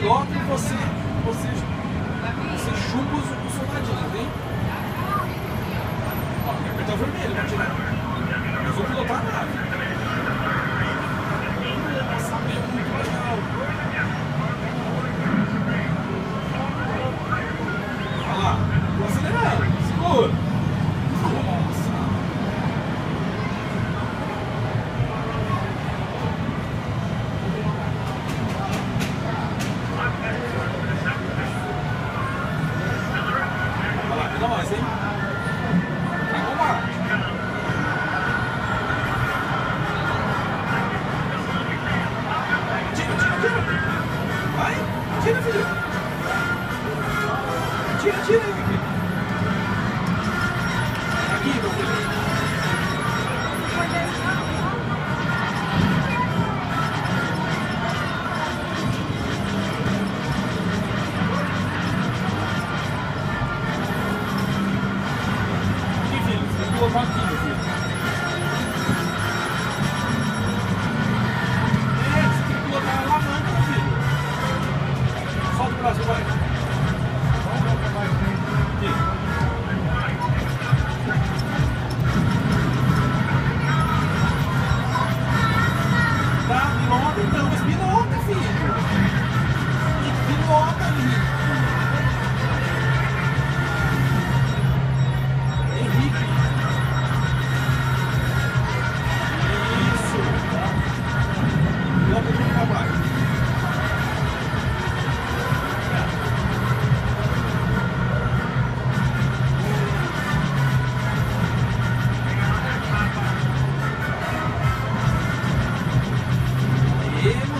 pilota e você chupa os soldadinhos, hein? Ó, tem que apertar o vermelho pra tirar. Eu vou pilotar a nave. Nossa, é muito legal. Olha lá, tô acelerando, segura. Nossa. Olha lá, ainda mais, hein? Vamos lá. Tira. Vai, tira, filho. Tira aí, filho. Aqui, meu filho. Aqui, filho. Você tem que colocar aqui, meu filho. Você tem que colocar a alavanca, meu filho. Solta o braço, vai. Aqui. Tá, pilota então, mas pilota, filho. Pilota, Henrique. Isso. Pilota junto com a baixo. E